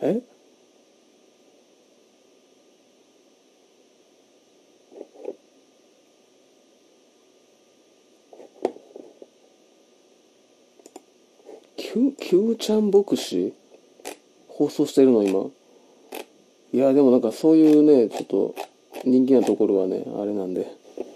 えQ ちゃん牧師放送してるの今。いや、でもなんかそういうね、ちょっと人気なところはね、あれなんで。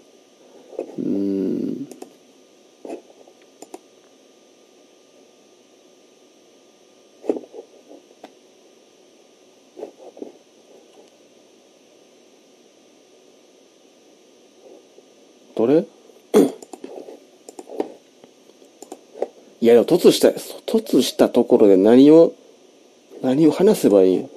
どれいや、でも突したところで何を話せばいいん？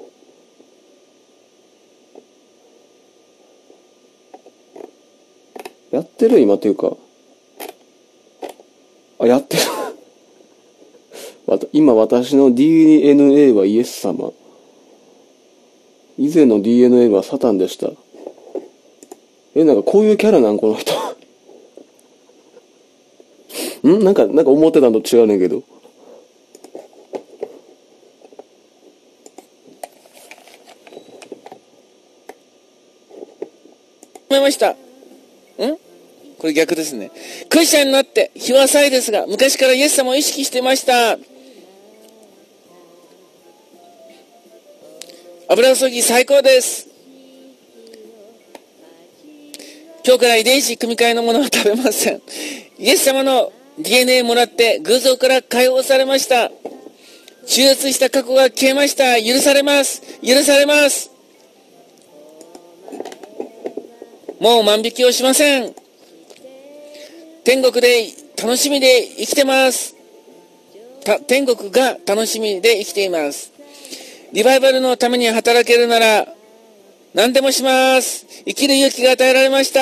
やってる今というか。あ、やってる。今私の DNA はイエス様。以前の DNA はサタンでした。なんかこういうキャラなんこの人。なんか思ってたのと違うねんけど。 思いました。これ逆ですね。クリスチャンになって日は浅いですが、昔からイエス様を意識していました。油注ぎ最高です。今日から遺伝子組み換えのものは食べません。イエス様の DNA もらって偶像から解放されました。中絶した過去が消えました。許されます。許されます。もう万引きをしません。天国で楽しみで生きてます。天国が楽しみで生きています。リバイバルのために働けるなら何でもします。生きる勇気が与えられました。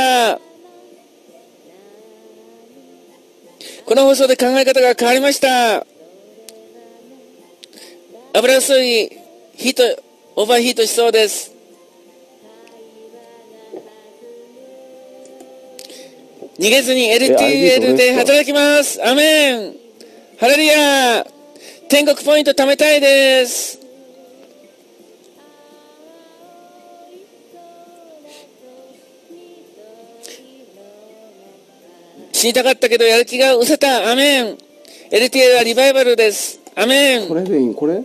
この放送で考え方が変わりました。油注ぎオーバーヒートしそうです。逃げずに LTL で働きます。アメン。ハレルヤ。天国ポイント貯めたいです。死にたかったけどやる気が失せた。アメン。LTL はリバイバルです。アメン。 これでいいん？これ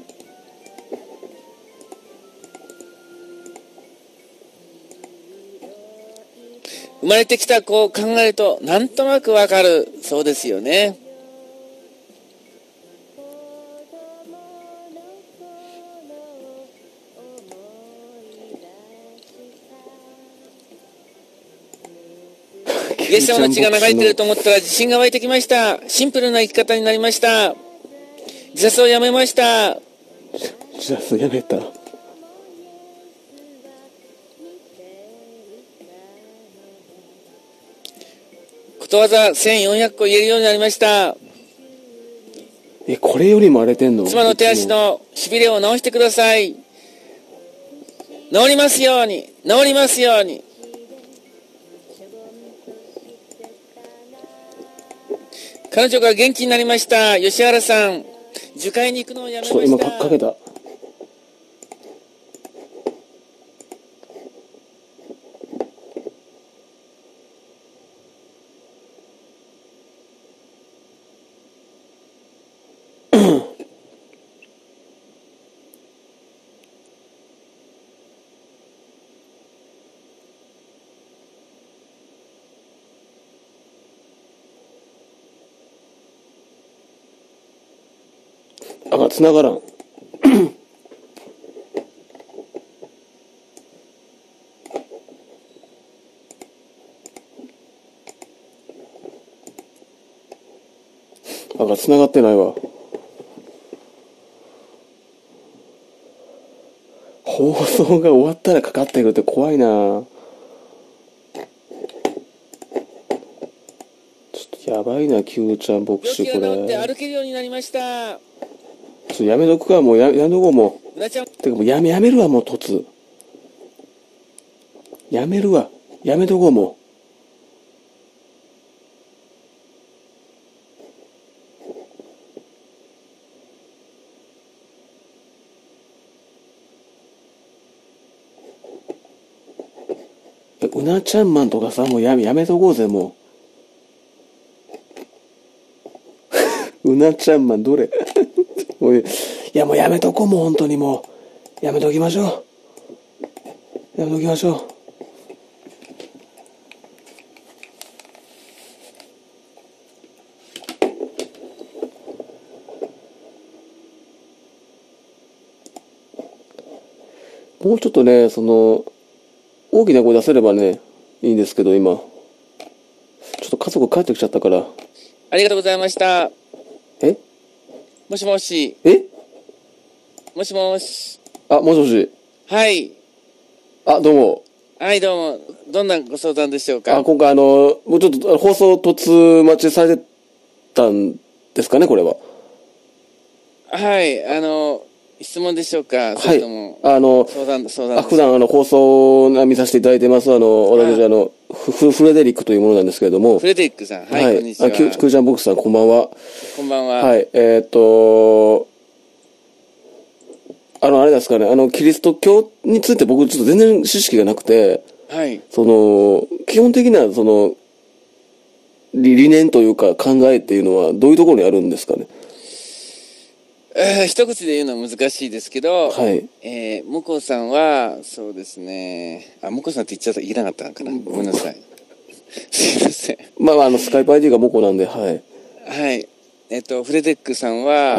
生まれてきた子を考えるとなんとなくわかる。そうですよね。イエス様の血が流れてると思ったら自信が湧いてきました。シンプルな生き方になりました。自殺をやめました。 自殺やめた。 ことわざ1400個言えるようになりました。 これよりも荒れてんの？ 妻の手足のしびれを治してください。治りますように。治りますように。彼女が元気になりました。吉原さん、樹海に行くのをやめました。 ちょっと今かけた。繋がらん。繋がってないわ。放送が終わったらかかってくるって怖いな。ちょっとやばいな、Q ちゃん牧師これ。 病気が治って歩けるようになりました。 やめとくか、もうやめとこう、もう。てかもうやめるわ、もう突。やめるわ。やめとこう、もう。 うなちゃんマンとかさ、もうやめとこうぜ、もう。うなちゃんマン、どれもういや、もうやめとこう、もう本当にもう。やめときましょう。やめときましょう。もうちょっとね、大きな声出せればね、いいんですけど、今。ちょっと家族帰ってきちゃったから。 ありがとうございました。 えもしもし。もしもし。 あ、もしもし。 はい。 あ、どうも。 はい、どうも。どんなご相談でしょうか。 今回もうちょっと放送突待ちされてたんですかね、これは。 はい、質問でしょうか。それとも、相談普段放送を見させていただいてます、私フレデリックというものなんですけれども。 フレデリックさん。はい、こんにちは。 クーちゃんボックスさん、こんばんは。 こんばんは。 はい、あれですかね、キリスト教について僕ちょっと全然知識がなくて、 はい。 基本的な、理念というか考えっていうのはどういうところにあるんですかね。 一口で言うのは難しいですけど、 はい。 向こうさんは、そうですね、向こうさんって言っちゃいらなかったのかな。ごめんなさい。すいません。 まあ、スカイプ ID が向こうなんで、はい。 はい。フレデックさんは、 はい。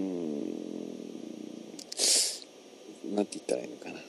なんて言ったらいいのかな。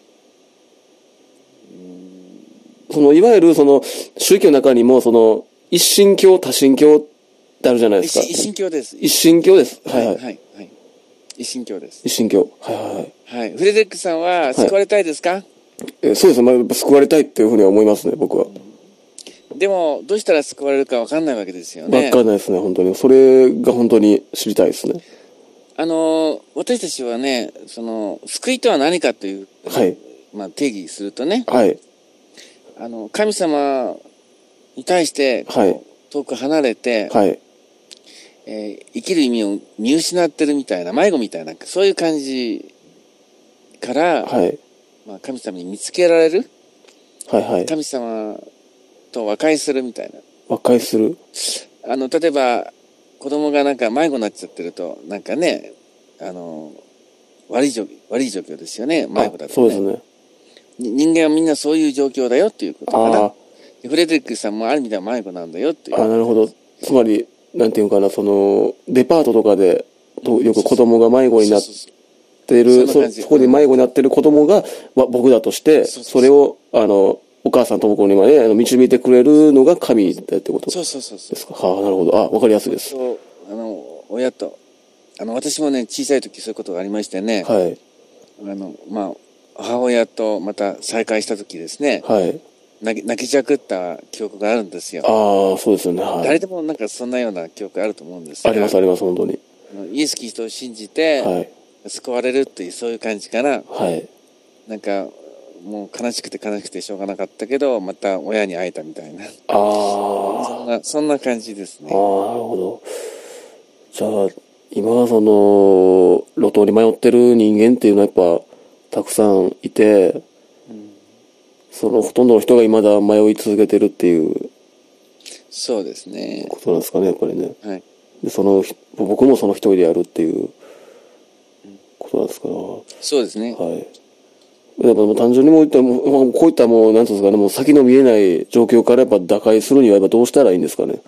いわゆる宗教の中にも一神教多神教ってあるじゃないですか。 一神教です。 一神教です。はいはい。 はい。一神教です。 一神教。はいはい。 はい。フレデックさんは救われたいですか？ そうですね。救われたいっていうふうには思いますね、僕は。 でも、どうしたら救われるか分かんないわけですよね。 分かんないですね、本当に。それが本当に知りたいですね。 私たちはね、救いとは何かという、 はい。 定義するとね、 はい。 神様に対して、 はい。 遠く離れて、 はい。 生きる意味を見失ってるみたいな、迷子みたいな、そういう感じから、 はい。 神様に見つけられる、 はいはい。 神様と和解するみたいな。 和解する。 例えば、子供がなんか迷子になっちゃってると、なんかね、悪い状況ですよね、迷子だとね。 そうですね。 人間はみんなそういう状況だよっていうことかな。フレデリックさんもある意味では迷子なんだよっていう。 なるほど。つまり、なんていうかな、デパートとかで、よく子供が迷子になっている、そこで迷子になっている子供が、僕だとして、それを、お母さんと僕にまで導いてくれるのが神だってことですか。はあ、なるほど。わかりやすいです。 親と、私もね、小さい時そういうことがありましてね。 はい。 母親とまた再会した時ですね。 はい。 泣きじゃくった記憶があるんですよ。 そうですよね。はい。 誰でもなんかそんなような記憶あると思うんですが。 あります、あります、本当に。 イエス・キリストを信じて、 はい。 救われるっていう、そういう感じかな。 はい。 なんか、もう悲しくてしょうがなかったけど、また親に会えたみたいな。そんな感じですね。 なるほど。じゃあ、今は路頭に迷ってる人間っていうのはやっぱ、たくさんいて、ほとんどの人が未だ迷い続けてるっていう。 そうですね。 ことなんですかね、やっぱりね。 はい。 で、僕もその一人でやるっていうことなんですから。 そうですね。 はい。やっぱ単純にもうこういったもう、なんていうんですかね、もう先の見えない状況からやっぱ打開するにはやっぱどうしたらいいんですかね。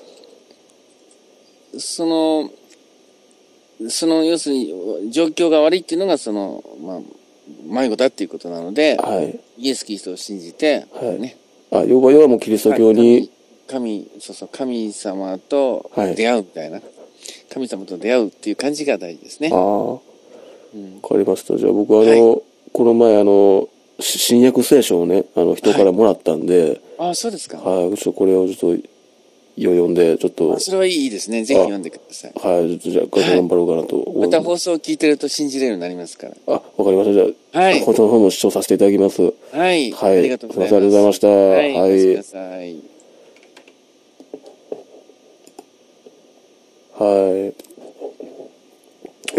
要するに、状況が悪いっていうのが、迷子だっていうことなので、 はい。 イエス・キリストを信じて、ね。 はい。要はもうキリスト教に、 神様と出会うみたいな、神様と出会うっていう感じが大事ですね。 わかりました。じゃあ僕この前新約聖書をね、人からもらったんで。 そうですか。 はい。これをちょっと、読んで、ちょっと。 それはいいですね。ぜひ読んでください。 はい。じゃあ、頑張ろうかなと。 また放送を聞いてると信じれるようになりますから。 わかりました。じゃあ、はい。こちらの方も視聴させていただきます。 はい。 はい。 ありがとうございます。 ありがとうございました。 はい。おやすみなさい。 はい。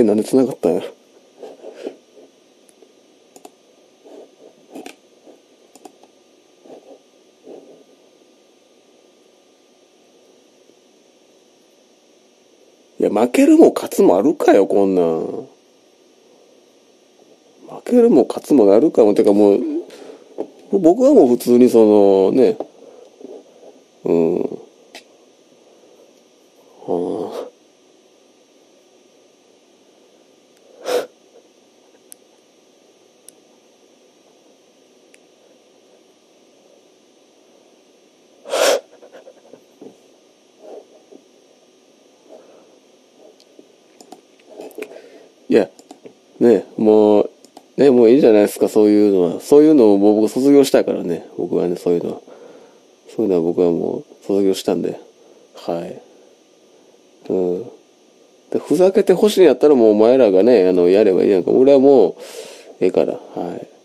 なんで繋がったんや。 いや、負けるも勝つもあるかよ、こんなん。負けるも勝つもなるかも。てかもう、僕はもう普通にその、ね、うん。はあ。いや、ね、もう、ね、もういいじゃないですか、そういうのは。そういうのをもう僕卒業したいからね。僕はね、そういうのは。そういうのは僕はもう卒業したんで。はい。うん。で、ふざけてほしいんやったらもうお前らがね、やればいいやんか。俺はもう、ええから。はい。